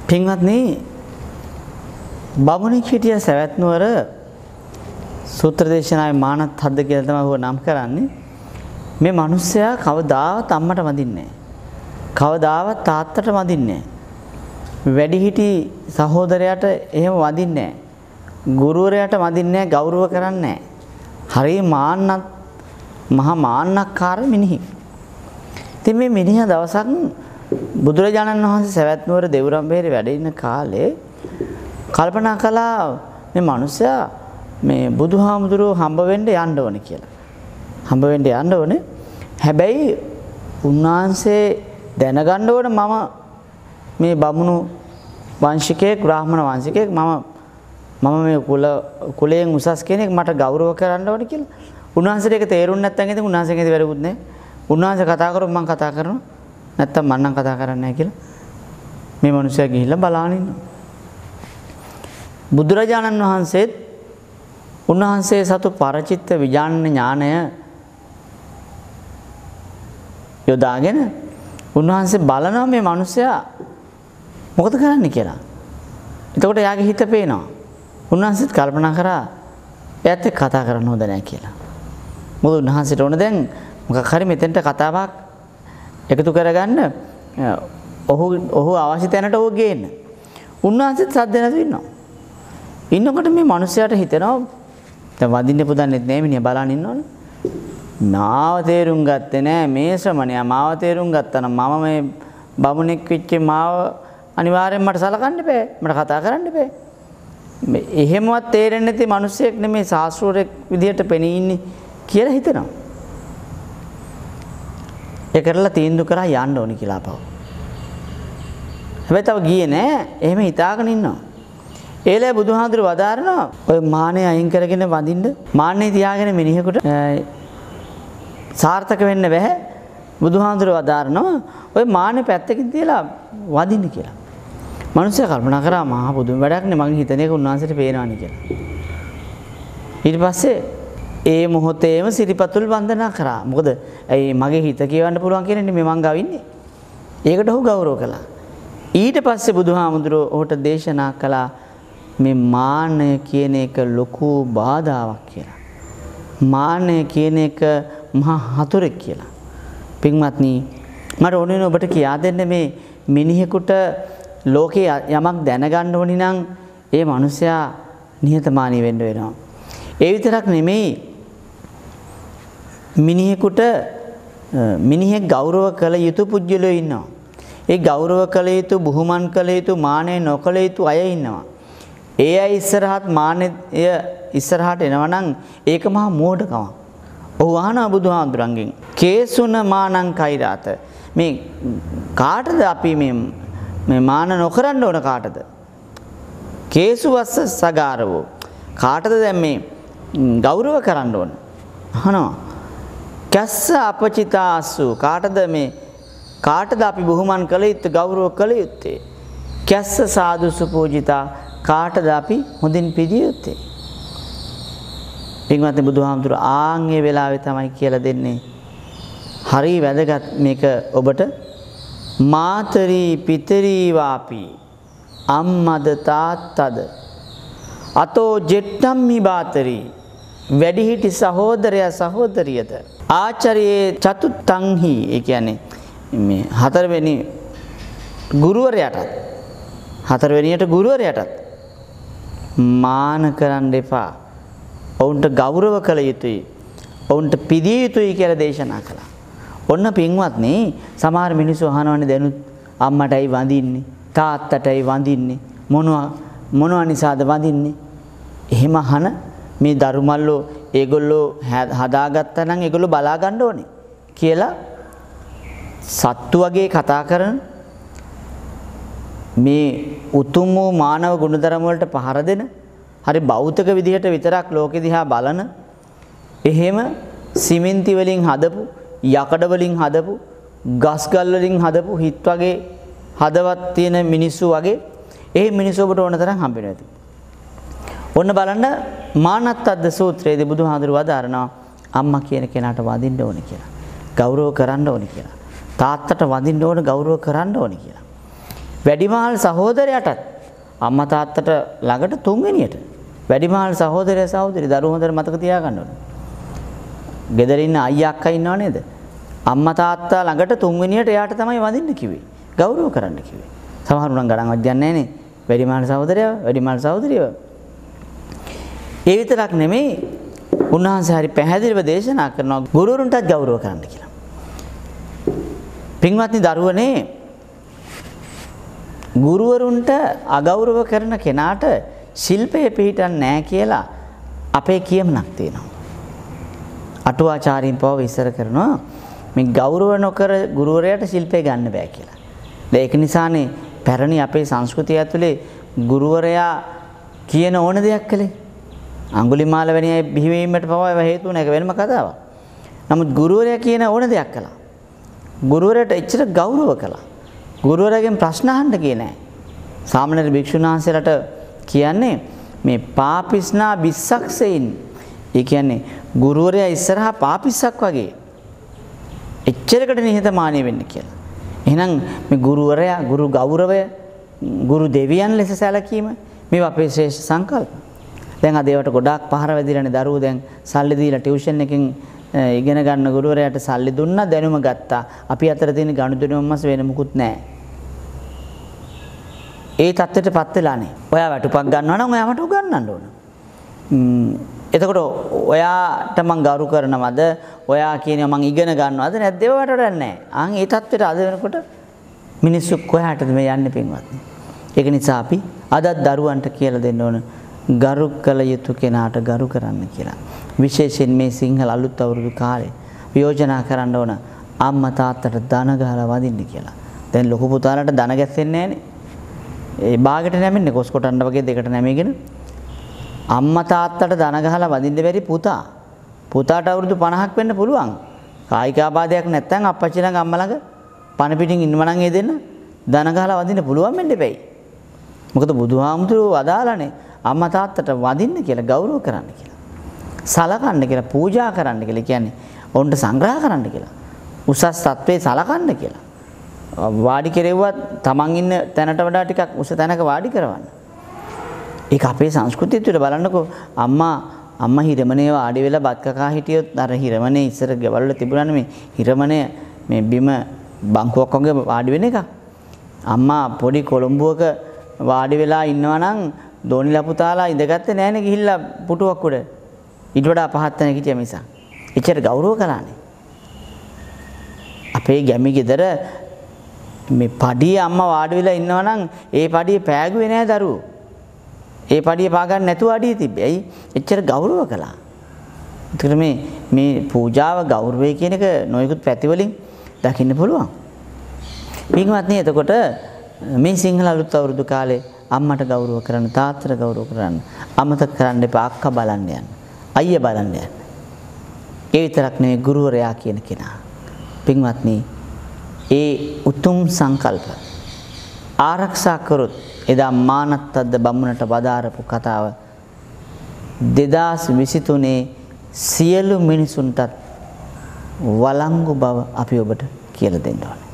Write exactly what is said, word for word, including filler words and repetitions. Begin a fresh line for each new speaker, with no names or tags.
පින්වත්නි බමුණෙක් හිටිය සවැත් නුවර සූත්‍ර දේශනාවේ මානත් හද්ද කියලා තමයි ඔහු නම් කරන්නේ. මේ මිනිස්සයා කවදාවත් අම්මට වඳින්නේ නැහැ. කවදාවත් තාත්තට වඳින්නේ නැහැ. වැඩිහිටි සහෝදරයාට එහෙම වඳින්නේ නැහැ. ගුරුවරයාට වඳින්නේ නැහැ, ගෞරව කරන්නේ නැහැ. හරි මාන්නත් මහා මාන්නක්කාර මිනිහෙක්. ඉතින් මේ මිනිහා දවසක් බුදුරජාණන් වහන්සේ සවැත් නුවර දෙවුරම්බේරේ වැඩ ඉන්න කාලේ කල්පනා කළා මේ මිනිස්සයා මේ බුදුහාමුදුරුවෝ හම්බ වෙන්න යන්න ඕනේ කියලා. හම්බ වෙන්න යන්න ඕනේ. හැබැයි උන්වහන්සේ දැනගන්න ඕනේ මම මේ බමුණු වංශිකයෙක්, බ්‍රාහ්මණ වංශිකයෙක්, මම මම මේ කුල කුලයෙන් උසස් කෙනෙක්, මට ගෞරව කරන්න ඕනේ කියලා. උන්වහන්සේට ඒක තේරුන්නේ නැත්නම් ඉතින් උන්වහන්සේගෙන් ඉතින් වැරදුත් නැහැ. උන්වහන්සේ කතා කරොත් මම කතා කරනවා. නැත්තම් මම නම් කතා කරන්නේ නැහැ කියලා මේ මිනිස්සයා ගිහිල්ලා බලාගෙන ඉන්නවා. බුදුරජාණන් වහන්සේත් උන්වහන්සේ සතු පරචිත්ත විඥාන ඥානය යොදාගෙන උන්වහන්සේ බලනවා මේ මිනිස්සයා මොකද කරන්නේ කියලා. එතකොට යාගේ හිත පේනවා. උන්වහන්සේත් කල්පනා කරා එයාත් එක්ක කතා කරන්න හොඳ නැහැ කියලා. මොකද උන්වහන්සේට ඕන දැන් මොකක් හරි මෙතෙන්ට කතාවක් එකතු කරගන්න ඔහු ඔහු අවශ්‍ය තැනට ඔහු ගේන්න. උන්වහන්සේත් සද්ද නැතුව ඉන්නවා. ඉන්නකොට මේ මිනිස්යාට හිතෙනවා දැන් වදින්න පුදන්නෙත් නෑ මිනිහා බලන් ඉන්නවනේ. මාව තේරුම් ගත්තේ නෑ මේ ශ්‍රමණයා. මාව තේරුම් ගත්තා නම් මම මේ බමුණෙක් වෙච්ච මාව අනිවාර්යෙන් මට සලකන්න බෑ. මට කතා කරන්න බෑ. මේ එහෙමවත් තේරෙන්නේ නැති මිනිස්සෙක් නෙමේ ශාස්ත්‍රෝරෙක් විදිහට පෙනී ඉන්නේ කියලා හිතෙනවා. ඒ කරලා තීන්දුව කරා යන්න ඕනි කියලා අපව. හැබැයි තව ගියේ නෑ. එහෙම හිතාගෙන ඉන්නවා. ඒලේ බුදුහාඳුර වදාරනවා ඔය මානෙ අයින් කරගෙන වඳින්න. මානෙ තියාගෙන මිනිහෙකුට සාර්ථක වෙන්න බෑ. බුදුහාඳුර වදාරනවා ඔය මානෙ පැත්තකින් තියලා වඳින්න කියලා. මිනිස්සු කල්පනා කරා මහා බුදුන් වැඩක් නේ, මගේ හිතන එක උන්වහන්සේට පේනවනේ කියලා. ඊට පස්සේ ඒ මොහොතේම සිරිපතුල් වන්දනා කරා. මොකද ඇයි මගේ හිත කියවන්න පුළුවන් කියන්නේ මේ මං ගාව ඉන්නේ. ඒකට ඔහු ගෞරව කළා. ඊට පස්සේ බුදුහාමුදුරුවෝ ඔහුට දේශනා කළා මේ මාන්නය කියන එක ලොකු බාධාවක් කියලා. මාන්නය කියන එක මහා හතුරෙක් කියලා. පින්වත්නි මට ඕනේ ඔබට කියා දෙන්න මේ මිනිහෙකුට ලෝකේ යමක් දැනගන්න ඕනි නම් ඒ මිනිසයා නිහතමානී වෙන්න වෙනවා. ඒ විතරක් නෙමෙයි මිනිහෙකුට මිනිහෙක් ගෞරව කළ යුතු පුජ්‍යලෝ ඉන්නවා. ඒ ගෞරව කළ යුතු, බුහුමන් කළ යුතු, මානෙ නොකළ යුතු අය ඉන්නවා. ඒ අය ඉස්සරහත් මානෙ ඉස්සරහට එනවා නම් ඒක මහා මෝඩකමක්. ඔහු අහනවා බුදුහාඳුරන්ගෙන් කේසුන මානං කෛරාත. මේ කාටද අපි මේ මේ මාන නොකරන්න ඕන කාටද? කේසු වස්ස සගාරවෝ. කාටද දැන් මේ ගෞරව කරන්න ඕන? අහනවා. කැස්ස අපචිතාසු. කාටද මේ කාටද අපි බුහුමන් කළ යුත්තේ, ගෞරව කළ යුත්තේ? කැස්ස සාදුසු පූජිතා. කාටද අපි හොඳින් පිළිය යුත්තේ? පින්වත්නි බුදුහාමුදුර ආන්ගේ වෙලාවේ තමයි කියලා දෙන්නේ. හරි වැදගත් මේක ඔබට. මාතරී පිතරී වාපි අම්මද තාත්තද අතෝ ජෙට්ටම්මි බාතරී වැඩිහිටි සහෝදරයා සහෝදරියද ආචාර්යේ චතුත්තංහි. ඒ කියන්නේ මේ හතරවෙනි ගුරුවරයාටත් හතරවෙනියට ගුරුවරයාටත් මාන කරන්න එපා. ඔවුන්ට ගෞරව කළ යුතුයි, ඔවුන්ට පිළිය යුතුයි කියලා දේශනා කළා. ඔන්න පින්වත්නි සමහර මිනිස්සු අහනවනේ දැනුත් අම්මටයි වඳින්නේ, තාත්තටයි වඳින්නේ, මොනවා මොනවා නිසාද වඳින්නේ? එහෙම අහන මේ දරුමල්ලෝ ඒගොල්ලෝ හදාගත්තා නම් ඒගොල්ලෝ බලා ගන්න ඕනේ කියලා සත්තු වගේ කතා කරන මේ උතුම් වූ මානව ගුණධර්ම වලට පහර දෙන, හරි භෞතික විදිහට විතරක් ලෝකෙ දිහා බලන, එහෙම සිමෙන්ති වලින් හදපු, යකඩ වලින් හදපු, ගස් ගල් වලින් හදපු හිත් වගේ හදවත් තියෙන මිනිස්සු වගේ ඒ මිනිස්සු ඔබට ඕන තරම් හම්බ වෙනවා. ඔන්න බලන්න මානත්තද්ද සූත්‍රයේදී බුදුහාඳුර වදාරනවා අම්මා කියන කෙනාට වඳින්න ඕනේ කියලා. ගෞරව කරන්න ඕනේ කියලා. තාත්තට වඳින්න ඕනේ, ගෞරව කරන්න ඕනේ කියලා. වැඩිමහල් සහෝදරයාටත් අම්මා තාත්තට ළඟට තුන්වෙනියට වැඩිමහල් සහෝදරයා සහෝදරි දරුවෝ හොඳට මතක තියාගන්න ඕනේ. ගෙදර ඉන්න අයියා අක්කා ඉන්නව නේද? අම්මා තාත්තා ළඟට තුන්වෙනියට එයාට තමයි වඳින්න කිව්වේ. ගෞරව කරන්න කිව්වේ. සමහරු නම් ගණන්වත් දන්නේ නැහනේ. වැඩිමහල් සහෝදරයා වැඩිමහල් සහෝදරියව. ඒ විතරක් නෙමෙයි උන්වහන්සේ හරි පැහැදිලිව දේශනා කරනවා ගුරුවරුන්ටත් ගෞරව කරන්න කියලා. පින්වත්නි දරුවනේ ගුරුවරුන්ට අගෞරව කරන කෙනාට ශිල්පය පිළිටන්නේ නැහැ කියලා අපේ කියමනක් තියෙනවා. අටුවාචාරින් පව විස්තර කරනවා මේ ගෞරව නොකර ගුරුවරයාට ශිල්පය ගන්න බෑ කියලා. ඒක නිසානේ පැරණි අපේ සංස්කෘතිය ඇතුලේ ගුරුවරයා කියන ඕන දෙයක් කළේ. අඟුලිමාල වැනි අය බිහිවීමට පවා හේතු වෙන එක වෙනම කතාවක්. නමුත් ගුරුවරයා කියන ඕන දෙයක් කළා. ගුරුවරයාට එච්චර ගෞරව කළා. ගුරුවරයාගෙන් ප්‍රශ්න අහන්න ගියේ නැහැ. සාමණේර භික්ෂුන් වහන්සේලාට කියන්නේ මේ පාපිස්නා බිස්සක්සෙයින්. ඒ කියන්නේ ගුරුවරයා ඉස්සරහා පාපිස්සක් වගේ. එච්චරකට නිහතමානී වෙන්න කියලා. එහෙනම් මේ ගුරුවරයා ගුරු ගෞරවය ගුරු දෙවියන් ලෙස සැලකීම මේ අපේ ශ්‍රේෂ්ඨ සංකල්ප. දැන් අද ඒවට ගොඩාක් පහර වැදිලානේ දරුවෝ දැන් සල්ලි දීලා ටියුෂන් එකකින් ඉගෙන ගන්න ගුරුවරයාට සල්ලි දුන්නා දැනුම ගත්තා. අපි අතර තියෙන ගනුදෙනුවම මාස වෙන මුකුත් නැහැ. ඒ தත්ත්වයටපත් වෙලානේ. ඔයා වැටුපක් ගන්නවා නම් ඔයා මට උගන්වන්න ඕන. එතකොට ඔයාට මං ගෞරව කරනවද? ඔයා කියනවා මං ඉගෙන ගන්නවද නැද්ද? ඒවට වඩා නැහැ. ආන් ඒ தත්ත්වයට අද වෙනකොට මිනිස්සු කොහාටද මේ යන්නේ පින්වත්නි? ඒක නිසා අපි අදත් දරුවන්ට කියලා දෙන්න ඕන ගරු කළ යුතු කෙනාට ගරු කරන්න කියලා. විශේෂයෙන් මේ සිංහල අලුත් අවුරුදු කාලේ යෝජනා කරන්න ඕන අම්මා තාත්තට දන ගහලා වදින්න කියලා. දැන් ලොකු පුතාලට දන ගැස්සෙන්නේ නැහනේ. ඒ බාගෙට නැමෙන්නේ කොස් කොටන්න වගේ දෙකට නැමෙගෙන අම්මා තාත්තට දන ගහලා වදින්න බැරි පුතා. පුතාට අවුරුදු පනහක් වෙන්න පුළුවන්. කායික ආබාධයක් නැත්නම් අප්පච්චි ළඟ අම්මා ළඟ පණ පිටින් ඉන්නව නම් ඒ දෙන්න දන ගහලා වදින්න පුළුවන් වෙන්න බෑයි. මොකද බුදුහාමුදුරුවෝ අදාළනේ අම්මා තාත්තට වදින්න කියලා ගෞරව කරන්න කියලා. සලකන්න කියලා පූජා කරන්න කියලා කියන්නේ ඔවුන්ට සංග්‍රහ කරන්න කියලා. උසස් තත්ත්වේ සලකන්න කියලා. වාඩි කෙරෙව්වත් තමන් ඉන්න තැනට වඩා ටිකක් උස තැනක වාඩි කරවන්න. ඒක අපේ සංස්කෘතිය තුළ බලන්නකෝ අම්මා අම්මා හිරමනේ වාඩි වෙලා බත් කකා හිටියොත් අර හිරමනේ ඉස්සර ගෙවල් වල තිබුණානේ මේ හිරමනේ මේ බිම බංකුවක් වගේ වාඩි වෙන එක. අම්මා පොඩි කොළඹුවක වාඩි වෙලා ඉන්නවා නම් දෝනිලා පුතාලා ඉඳගත්තේ නැහනේ ගිහිල්ලා පුටුවක් උඩ. ඊට වඩා පහත් තැනක හිටියා මිසක්. එච්චර ගෞරව කළානේ. අපේ ගැමි ගෙදර මේ පඩිය අම්මා වාඩි වෙලා ඉන්නවා නම් ඒ පඩිය පෑගුවේ නෑ දරුවෝ. ඒ පඩිය පා ගන්න නැතුව අඩිය තිබ්බේ. ඇයි? එච්චර ගෞරව කළා. ඒතර මේ මේ පූජාව ගෞරවය කියන එක නොයෙකුත් පැති වලින් දකින්න පුළුවන්. පින්වත්නි එතකොට මේ සිංහල අලුත් අවුරුදු කාලේ අම්මට ගෞරව කරන්න තාත්තට ගෞරව කරන්න අමතක කරන්න එපා අක්කා බලන්න යන්න අයියා බලන්න යන්න. ඒ විතරක් නෙවෙයි ගුරුවරයා කියන කෙනා. පින්වත්නි ඒ උතුම් සංකල්ප ආරක්ෂා කරොත් එදා මානත්තද්ද බමුණට වදාරපු කතාව දෙදාස් විසිතුනේ සියලු මිනිසුන්ටත් වළංගු බව අපි ඔබට කියලා දෙන්න ඕනේ.